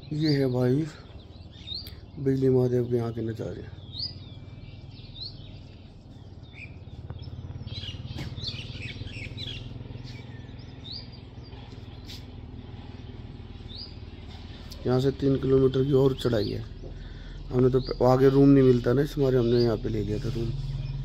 ये है भाई बिजली महादेव के यहाँ के नज़ारे। यहाँ से 3 किलोमीटर की और चढ़ाई है। हमने तो आगे रूम नहीं मिलता ना, इस मारे हमने यहाँ पे ले लिया था रूम।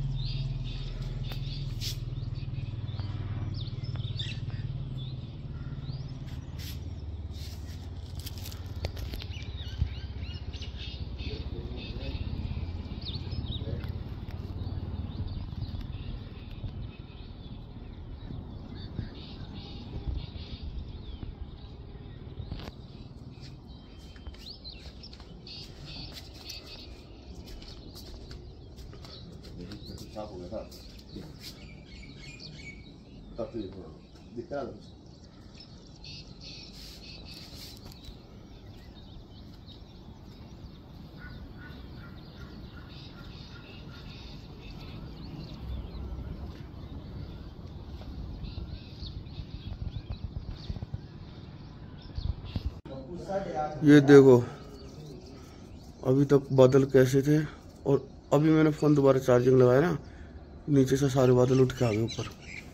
ये देखो अभी तक बादल कैसे थे, और अभी मैंने फ़ोन दोबारा चार्जिंग लगाया ना, नीचे से सारे बादल उठ के आ गए ऊपर।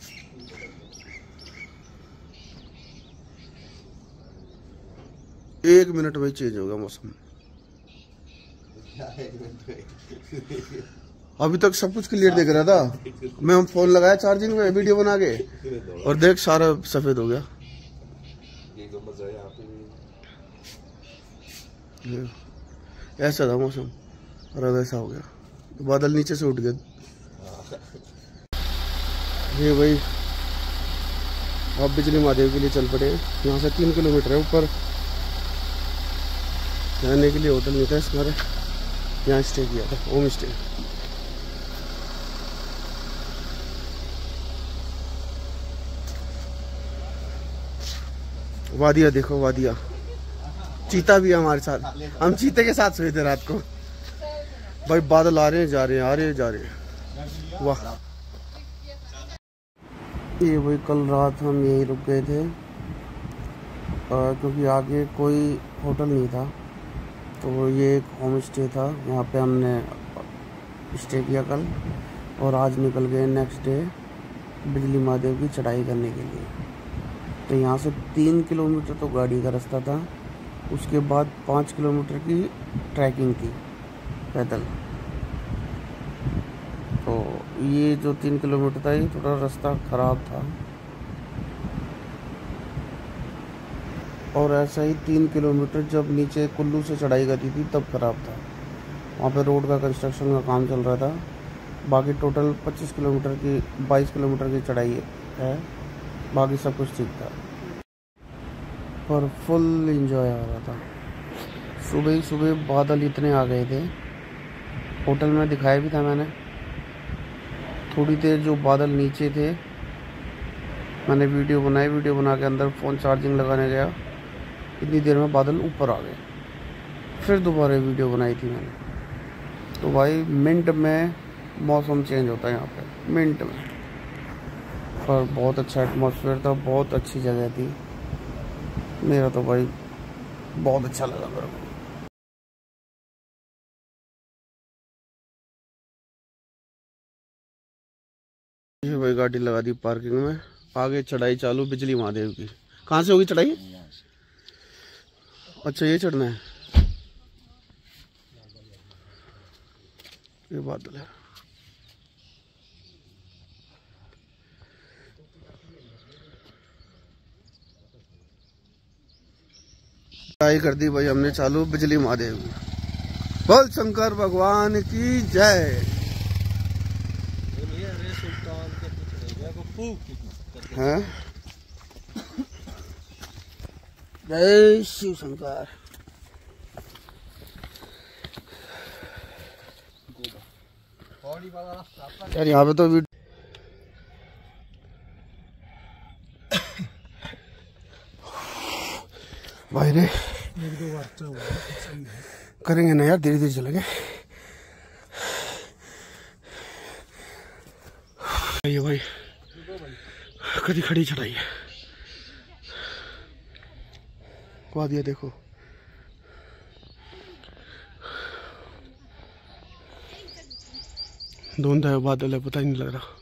एक मिनट में चेंज होगा मौसम। अभी तक सब कुछ क्लियर दिख रहा था, मैं हम फोन लगाया चार्जिंग में वीडियो बना के, और देख सारा सफेद हो गया। ऐसा था मौसम, और अब ऐसा हो गया, बादल नीचे से उठ गए। ये भाई अब बिजली महादेव के लिए चल पड़े। यहाँ से 3 किलोमीटर है ऊपर। रहने के लिए होटल नहीं था इस बार, यहाँ स्टे किया था, होम स्टे। वादिया देखो, वादिया। चीता भी है हमारे साथ, हम चीते के साथ सोए थे रात को। भाई बादल आ रहे हैं जा रहे हैं, आ रहे हैं जा रहे हैं, वाह। ये भाई कल रात हम यहीं रुक गए थे, क्योंकि आगे कोई होटल नहीं था, तो ये एक होम स्टे था, यहाँ पे हमने स्टे किया कल। और आज निकल गए नेक्स्ट डे बिजली महादेव की चढ़ाई करने के लिए। तो यहाँ से 3 किलोमीटर तो गाड़ी का रास्ता था, उसके बाद 5 किलोमीटर की ट्रैकिंग थी पैदल। तो ये जो 3 किलोमीटर था, ये थोड़ा रास्ता ख़राब था। और ऐसा ही 3 किलोमीटर जब नीचे कुल्लू से चढ़ाई करती थी तब ख़राब था, वहाँ पे रोड का कंस्ट्रक्शन का काम चल रहा था। बाकी टोटल 25 किलोमीटर की 22 किलोमीटर की चढ़ाई है, बाकी सब कुछ ठीक था। पर फुल एंजॉय आ रहा था। सुबह ही सुबह बादल इतने आ गए थे, होटल में दिखाया भी था मैंने। थोड़ी देर जो बादल नीचे थे, मैंने वीडियो बनाई, वीडियो बना के अंदर फ़ोन चार्जिंग लगाने गया, इतनी देर में बादल ऊपर आ गए। फिर दोबारा वीडियो बनाई थी मैंने। तो भाई मिनट में मौसम चेंज होता है यहाँ पे, मिनट में। पर बहुत अच्छा एटमॉस्फेयर था, बहुत अच्छी जगह थी। मेरा तो भाई बहुत अच्छा लगा मेरे को। ये भाई गाड़ी लगा दी पार्किंग में, आगे चढ़ाई चालू बिजली महादेव की। कहाँ से होगी चढ़ाई? अच्छा ये चढ़ना है, ये बादल है। चढ़ाई कर दी भाई हमने चालू बिजली महादेव की। बोल शंकर भगवान की जय। हाँ? जय शिव शंकर। यार यहाँ पे तो भाई रे करेंगे ना यार, धीरे धीरे चलेंगे। ये भाई कभी खड़ी चढ़ाई है, वादिया देखो। धुंध है, बादल है, पता ही नहीं लग रहा।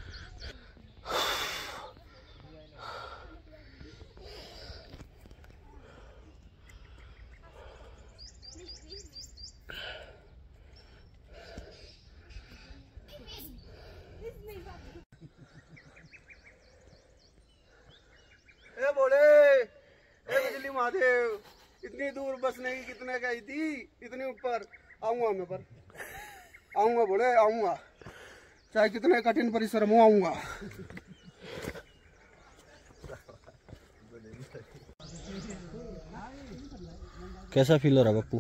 ए बोले, ए बिजली महादेव, इतनी दूर बसने की कितने गई थी, इतनी ऊपर आऊंगा मैं, पर आऊंगा बोले, आऊंगा चाहे कितने कठिन परिश्रम हो, आऊंगा। कैसा फील हो रहा पप्पू?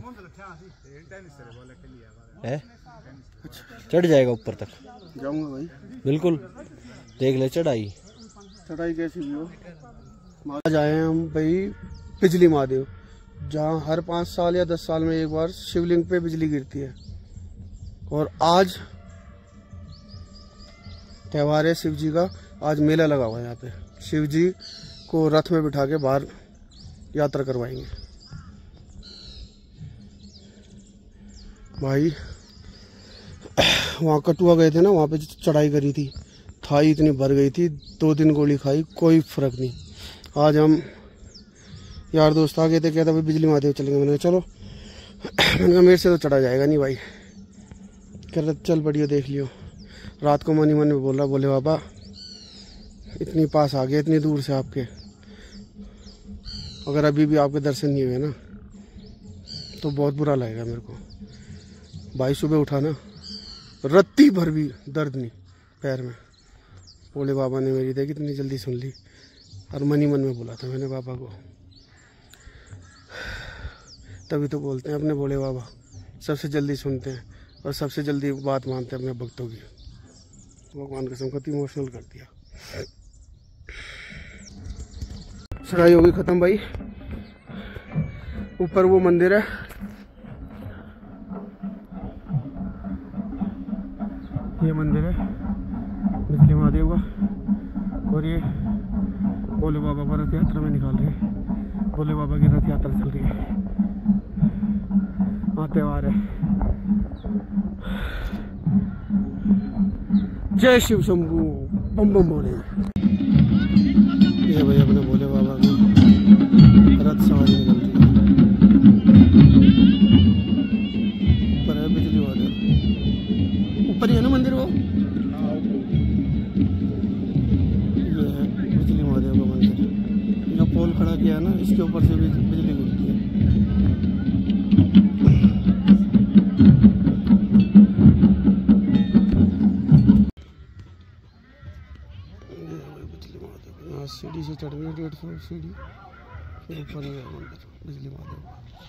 है चढ़ जाएगा ऊपर तक? जाऊंगा भाई, बिल्कुल। देख ले चढ़ाई कैसी भी हो। आज आए हैं हम भाई बिजली महादेव, जहाँ हर 5 साल या 10 साल में एक बार शिवलिंग पे बिजली गिरती है। और आज त्योहार है शिव जी का, आज मेला लगा हुआ है यहाँ पे। शिव जी को रथ में बिठा के बाहर यात्रा करवाएंगे। भाई वहाँ कटुआ गए थे ना, वहाँ पे चढ़ाई करी थी, थाई इतनी भर गई थी, 2 दिन गोली खाई, कोई फर्क नहीं। आज हम यार दोस्त आ गए थे, कहता भाई बिजली महादेव चलेंगे। मैंने कहा चलो। मैंने कहा मेरे से तो चढ़ा जाएगा नहीं भाई। कह रहा चल बढ़िया, देख लियो। रात को मन ही मन में बोल रहा, बोले बाबा इतनी पास आ गए, इतनी दूर से आपके, अगर अभी भी आपके दर्शन नहीं हुए ना तो बहुत बुरा लगेगा मेरे को। भाई सुबह उठा ना, रत्ती भर भी दर्द नहीं पैर में। भोले बाबा ने मेरी देख इतनी जल्दी सुन ली, और मन ही मन में बोला था मैंने बाबा को। तभी तो बोलते हैं अपने भोले बाबा सबसे जल्दी सुनते हैं और सबसे जल्दी बात मानते हैं अपने भक्तों की। भगवान कसम कति इमोशनल कर दिया। चढ़ाई हो गई खत्म भाई। ऊपर वो मंदिर है, ये मंदिर है बिजली महादेव का, और ये भोले बाबा को रथ यात्रा में निकाल रहे हैं। भोले बाबा की रथ यात्रा चल रही है, हाँ त्योहार है। जय शिव शंभू, बम बम बोले। ये भाई अपने भोले बाबा की रथ सवारी निकल रही है। ऊपर है बिजली महादेव, ऊपर ही है ना मंदिर वो। ये है बिजली महादेव का मंदिर, जो पोल खड़ा किया है ना, इसके ऊपर से भी बिजली गिरती है। सीढ़ी से चढ़नी है 150 सीढ़ी, फिर ऊपर है मंदिर बिजली महादेव।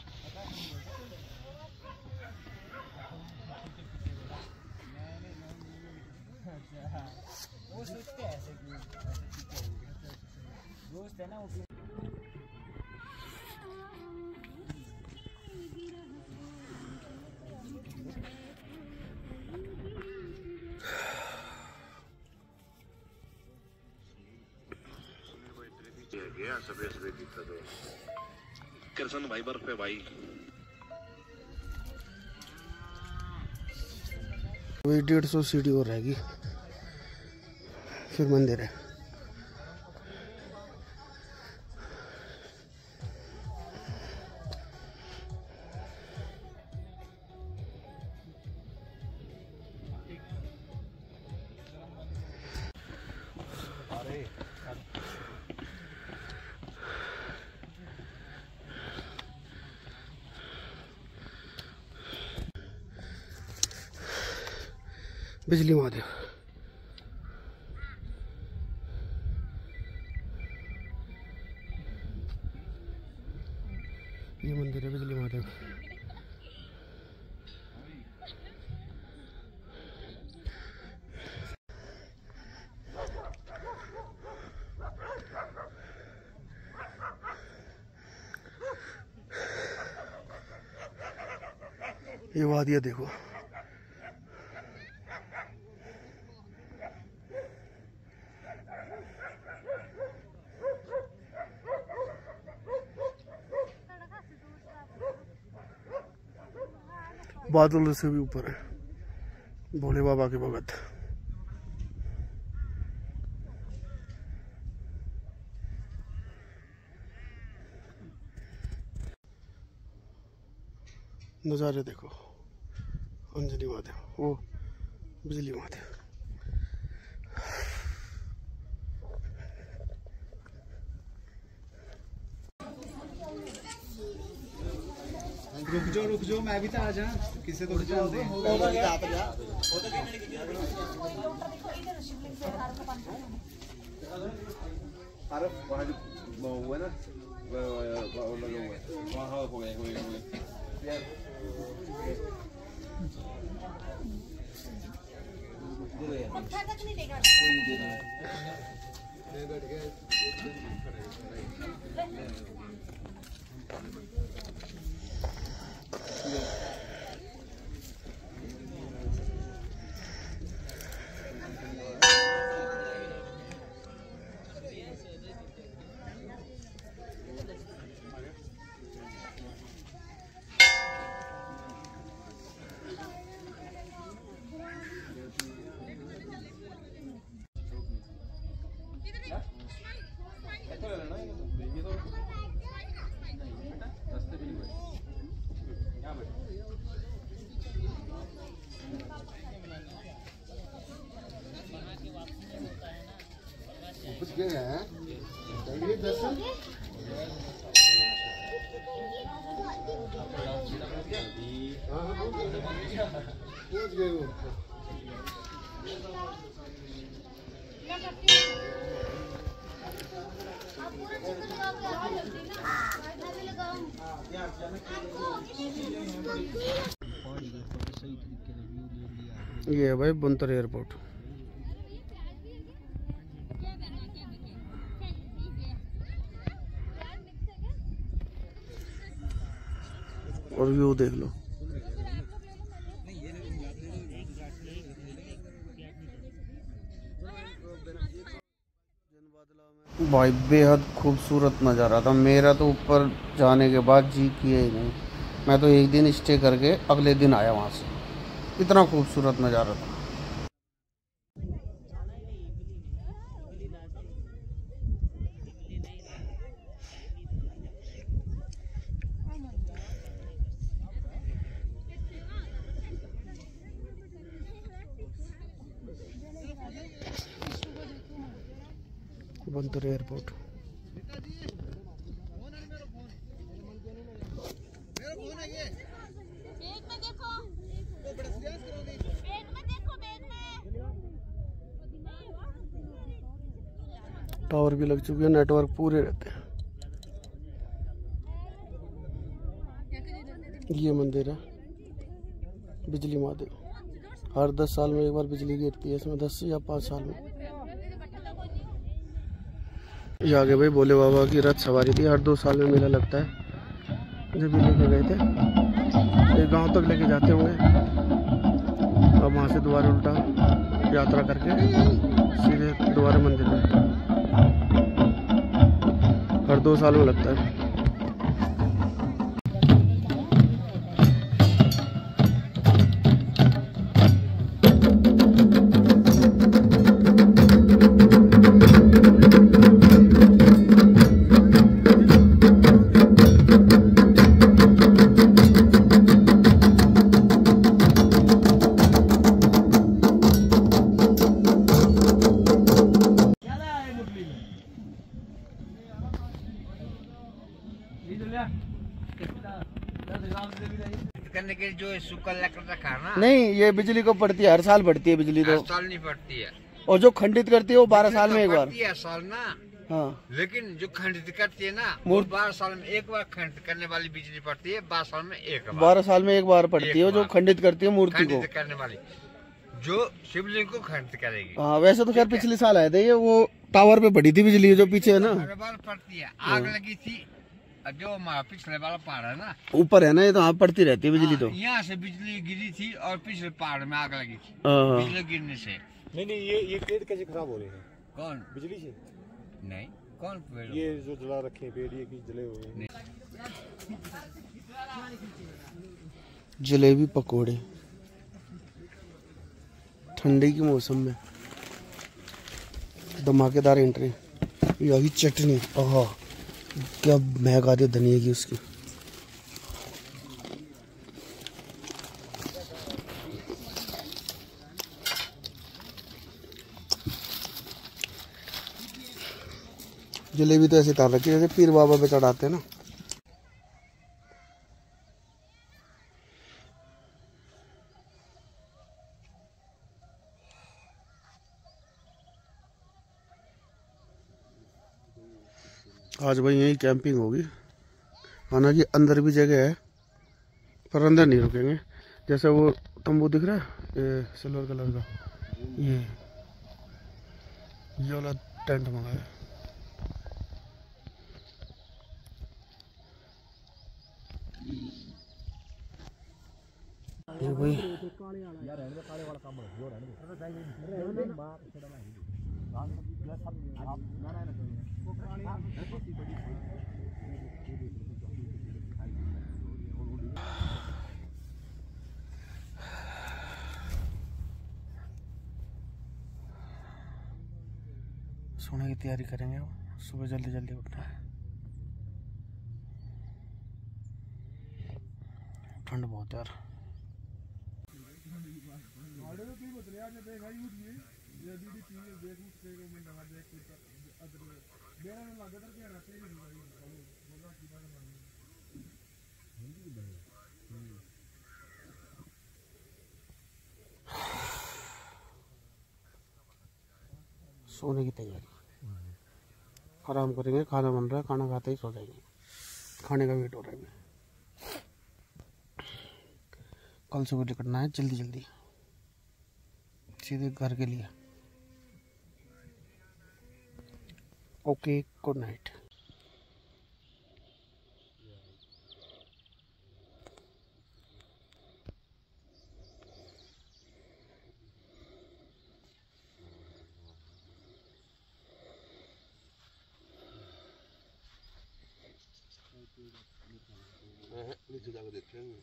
कृष्ण भाई बर्फ पे भाई, वही 150 सीढ़ी और रहेगी, फिर मंदिर है। बिजली महादेव, ये मंदिर है बिजली महादेव। ये वादिया देखो, बादल से भी ऊपर है। भोले बाबा के भगत। नज़ारे देखो, अंजनी महादेव, वो बिजली महादेव। रुक जाओ मैं भी तो आ जा, किसे तो चल दे। अरे वहाँ जो हुआ ना, वहाँ हो गए कुछ गए हैं दर्शन। पहुंच गए वो। ये है भाई बुंतर एयरपोर्ट। और व्यू देख लो। भाई बेहद खूबसूरत नज़ारा था। मेरा तो ऊपर जाने के बाद जी किए ही नहीं। मैं तो एक दिन स्टे करके अगले दिन आया वहाँ से। इतना खूबसूरत नज़ारा था। बुंतर एयरपोर्ट। टावर भी लग चुके हैं, नेटवर्क पूरे रहते हैं। ये मंदिर है बिजली महादेव। हर 10 साल में एक बार बिजली गिरती है इसमें, 10 या 5 साल में। ये आगे भाई भोले बाबा की रथ सवारी थी। हर 2 साल में मेला लगता है। जब भी लेके गए थे, एक गांव तक लेके जाते होंगे, अब वहाँ से दोबारा उल्टा यात्रा करके सीधे दोबारा मंदिर में। हर 2 साल में लगता है। करने के जो सूखा लकड़ रखा ना, नहीं, ये बिजली को पड़ती है, हर साल पड़ती है बिजली। तो साल नहीं पड़ती है, और जो खंडित करती है वो 12 साल में एक बार। साल ना। हाँ, लेकिन जो खंडित करती है ना, वो 12 साल में एक बार खंडित करने वाली बिजली पड़ती है। 12 साल में एक बार। 12 साल में एक बार पड़ती है जो खंडित करती है मूर्ति को। करने वाली जो शिवलिंग को खंडित करेगी। हाँ, वैसे तो खैर पिछले साल आए थे ये, वो टावर पे पड़ी थी बिजली जो पीछे है ना। हर बार पड़ती है। आग लगी थी जो हमारा पिछले वाला पहाड़ है ना, ऊपर है ना, ये तो यहाँ पड़ती रहती है बिजली। तो यहाँ से बिजली गिरी थी और पिछले पहाड़ में आग लगी थी बिजली गिरने से। नहीं ये पेड़ कैसे खराब हो रहे हैं? कौन? बिजली से? नहीं, कौन पेड़? ये जो जला रखे हैं पेड़, ये की जले हुए हैं। जलेबी पकोड़े। ठंडी के मौसम में धमाकेदार एंट्री। यही चटनी, आहा क्या महक आ रही है धनिया की उसकी। जलेबी तो ऐसे तार रखी जैसे पीर बाबा पे चढ़ाते हैं ना। आज भाई यही कैंपिंग होगी। हालांकि अंदर भी जगह है पर अंदर नहीं रुकेंगे। जैसे वो तंबू दिख रहा है ये सिल्वर कलर का, ये वाला टेंट मंगाया। ये भाई सोने की तैयारी करेंगे। सुबह जल्दी जल्दी उठना है। ठंड बहुत यार। सोने की तैयारी, आराम करेंगे। खाना बन रहा है, खाना खाते ही सो जाएंगे। खाने का वेट हो रहा है। कल सुबह निकलना है जल्दी जल्दी सीधे घर के लिए। Okay, good night. नीचे जाकर देखते हैं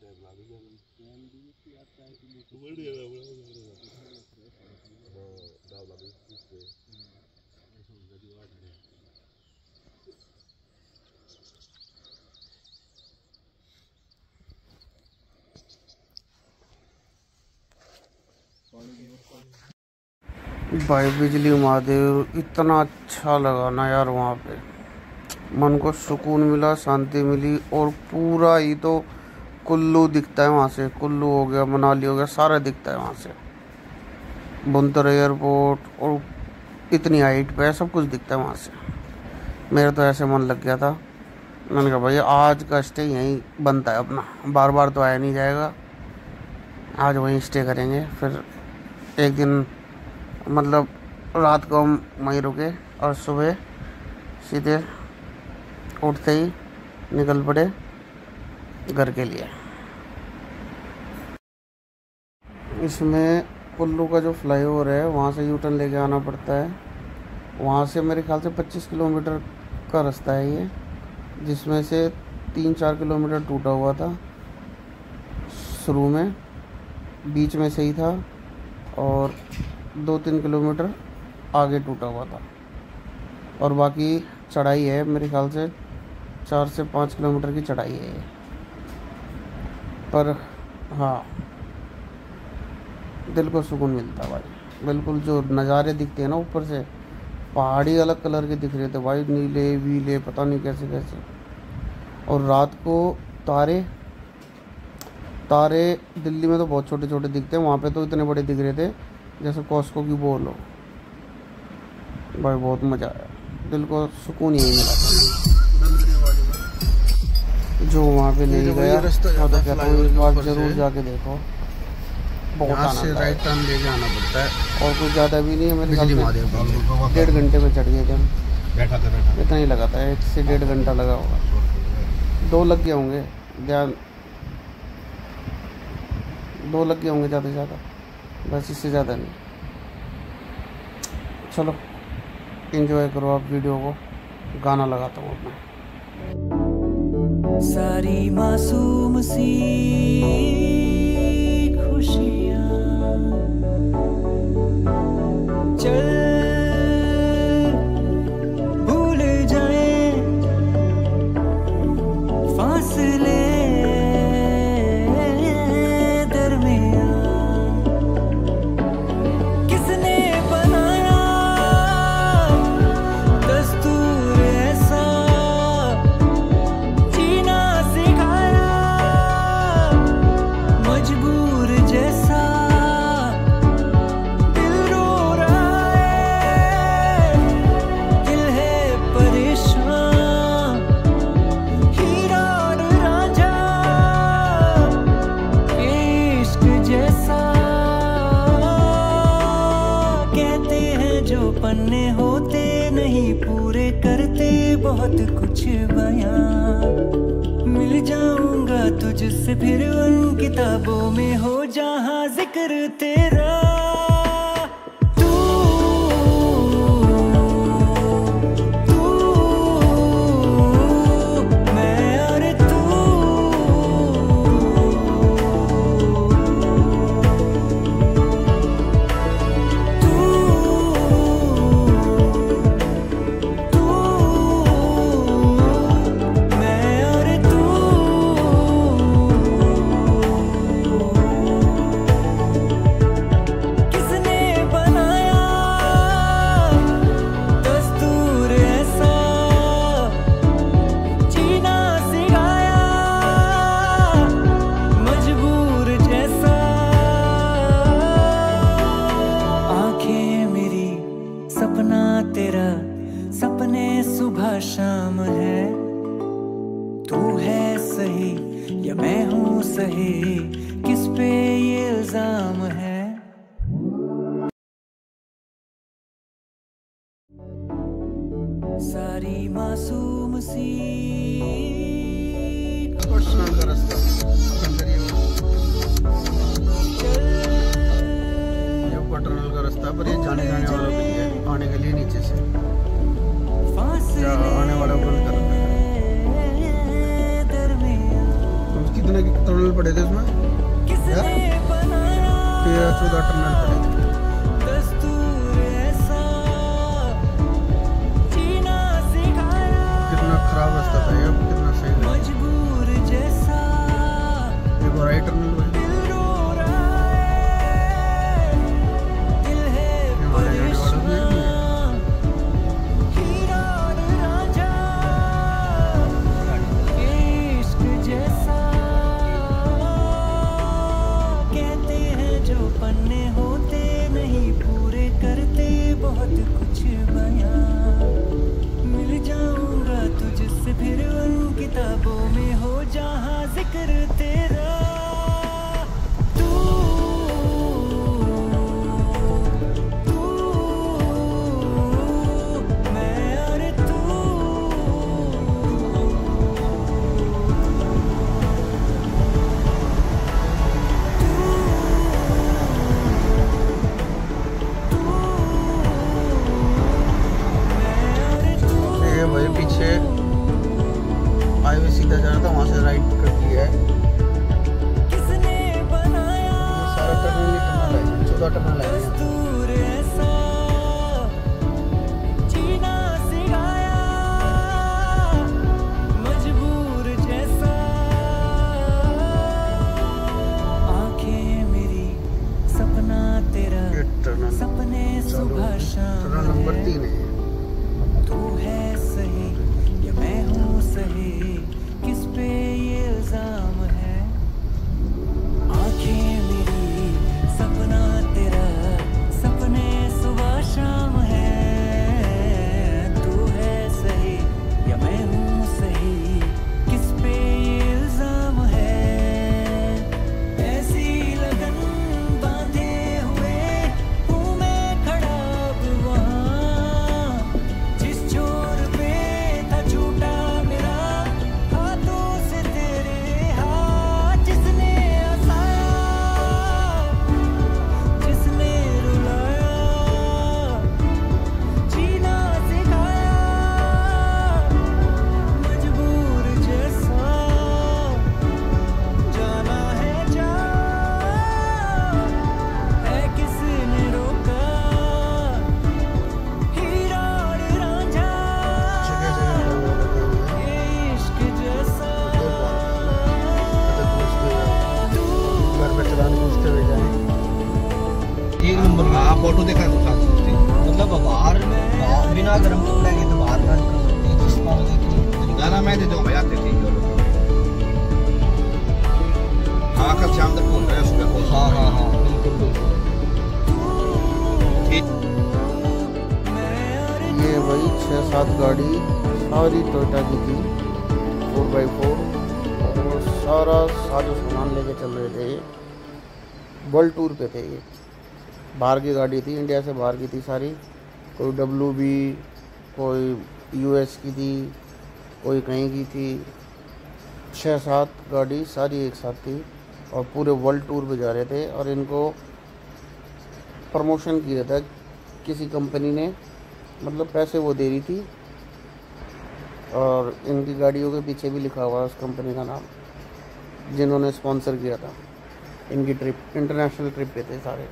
भाई बिजली महादेव इतना अच्छा लगा ना यार। वहाँ पे मन को सुकून मिला, शांति मिली। और पूरा ही तो कुल्लू दिखता है वहाँ से। कुल्लू हो गया, मनाली हो गया, सारा दिखता है वहाँ से। बुंतर एयरपोर्ट और इतनी हाइट पे सब कुछ दिखता है वहाँ से। मेरा तो ऐसे मन लग गया था। मैंने कहा भाई आज का स्टे यहीं बनता है अपना, बार बार तो आया नहीं जाएगा। आज वहीं स्टे करेंगे। फिर एक दिन मतलब रात को हम वहीं रुके और सुबह सीधे उठते ही निकल पड़े घर के लिए। इसमें कुल्लू का जो फ्लाईओवर है वहाँ से यूटर्न लेके आना पड़ता है। वहाँ से मेरे ख्याल से 25 किलोमीटर का रास्ता है ये, जिसमें से 3-4 किलोमीटर टूटा हुआ था शुरू में, बीच में सही था, और 2-3 किलोमीटर आगे टूटा हुआ था। और बाकी चढ़ाई है मेरे ख्याल से 4 से 5 किलोमीटर की चढ़ाई है ये। पर हाँ, दिल को सुकून मिलता है भाई। बिल्कुल जो नज़ारे दिखते हैं ना ऊपर से, पहाड़ी अलग कलर के दिख रहे थे भाई, नीले वीले पता नहीं कैसे कैसे। और रात को तारे दिल्ली में तो बहुत छोटे छोटे दिखते हैं, वहाँ पे तो इतने बड़े दिख रहे थे जैसे कॉस्को की बॉल हो भाई। बहुत मज़ा आया, दिल को सुकून ही मिला। जो वहाँ पे नहीं गया तो कहता हूँ एक बार जरूर जाके देखो। बहुत आनंद राइट टर्न ले जाना पड़ता है और कुछ ज़्यादा भी नहीं है। मेरे ख्याल से 1.5 घंटे में चढ़ गए थे हम। इतना ही लगा था, 1 से 1.5 घंटा लगा होगा। 2 लग गए होंगे, ध्यान 2 लग गए होंगे ज़्यादा से ज़्यादा, बस इससे ज़्यादा नहीं। चलो एंजॉय करो आप वीडियो को। गाना लगाता हूँ अपना। सारी मासूम सी खुशियाँ पन्ने होते नहीं पूरे करते बहुत कुछ बयां। मिल जाऊंगा तुझसे फिर उन किताबों में हो जहां जिक्र तेरा। शाम है तू है सही या मैं हूँ सही, किस पे ये इल्जाम है। सारी मासूम सी पर्सनल का रास्ता ये ऊपर टनल का रास्ता पर ये जाने वालों के लिए, आने के लिए नीचे से आने वाला बंद कर रखा है। कितने की टनल पड़े थे उसमें? 13-14 टनल पड़े थे। कितना खराब रास्ता था ये, कितना सही देखो राइट टनल फिर उन किताबों में हो जहां जिक्र तेरा। तू मैं और तू ये भाई पीछे हाईवे सीधा जा रहा था, वहाँ से राइट कर दिया है। किसने बनाया सारा टनल ही टनल है, 14 टनल है। दस्तूर ऐसा जीना सिखाया मजबूर जैसा। आंखें मेरी सपना तेरा, ये टनल सपने सुबह शाम टनल नंबर 3 है। तू है सही या मैं हूँ सही, किस पे ये इल्जाम है। आंखें मेरी सपना तेरा, सपने सुबह शाम है। तू है सही या मैं हूँ सही, किस पे ये इल्जाम है। ऐसी लगन बांधे हुए हूँ मैं खड़ा अब वहाँ, जिस छोर पे था छूटा मेरा हाथों से तेरे हाथ। जिसने हंसाया, जिसने रुलाया, जीना सिखाया मजबूर जैसा। जाना है जा है किसने रोका, हीरा और रांझा जगह जगह ये इश्क जैसा। घर पे चलाने पूछते हुए जाए। एक नंबर हाँ फोटो देखा तो खा सकते हैं। मतलब बाहर बिना गर्म कपड़े के तो बाहर रन कर सकते हैं, जिसका गाना मैं दे दूँ भैया देखिए हाँ कब शाम तक बोल रहे हैं सुबह को। हाँ हाँ हाँ बिल्कुल बिल्कुल। ये वही 6-7 गाड़ी सारी टोयोटा की थी 4x4, और सारा साजो सामान लेके चल रहे थे। ये वर्ल्ड टूर पे थे, ये बाहर की गाड़ी थी, इंडिया से बाहर की थी सारी। कोई WB, कोई US की थी, कोई कहीं की थी। 6-7 गाड़ी सारी एक साथ थी और पूरे वर्ल्ड टूर पे जा रहे थे और इनको प्रमोशन किया था किसी कंपनी ने, मतलब पैसे वो दे रही थी और इनकी गाड़ियों के पीछे भी लिखा हुआ है उस कंपनी का नाम, जिन्होंने स्पॉन्सर किया था इनकी ट्रिप। इंटरनेशनल ट्रिप पे थे सारे।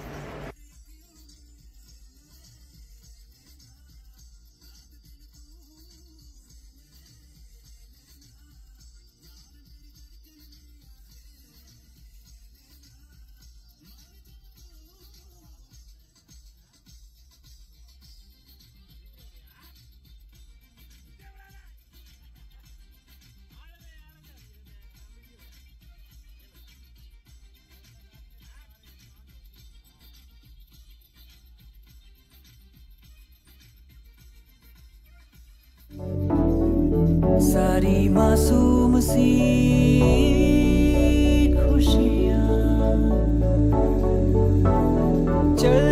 सारी मासूम सी खुशियाँ चल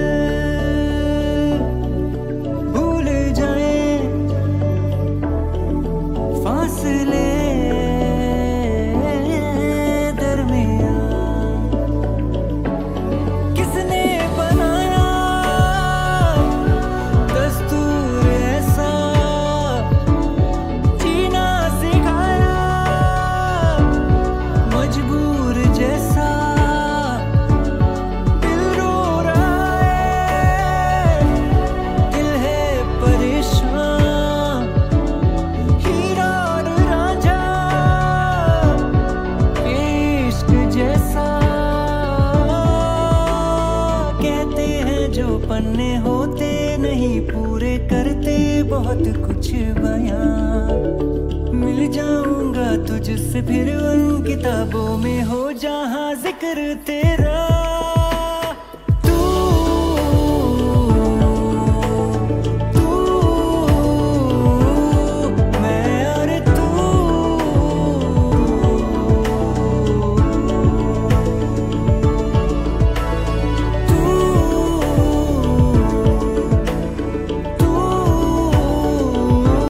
भूल जाए फासले दरमियाँ। किसने बनाया दस्तूर ऐसा जीना सिखाया, मजबूर जैसा दिल रो रहा है, दिल है परेशान, हीरा और रांझा इश्क जैसा। कहते हैं जो पन्ने होते नहीं पूरे करते बहुत कुछ बयां। मिल जाऊंगा तुझसे फिर उन किताबों में हो जहां जिक्र तेरा।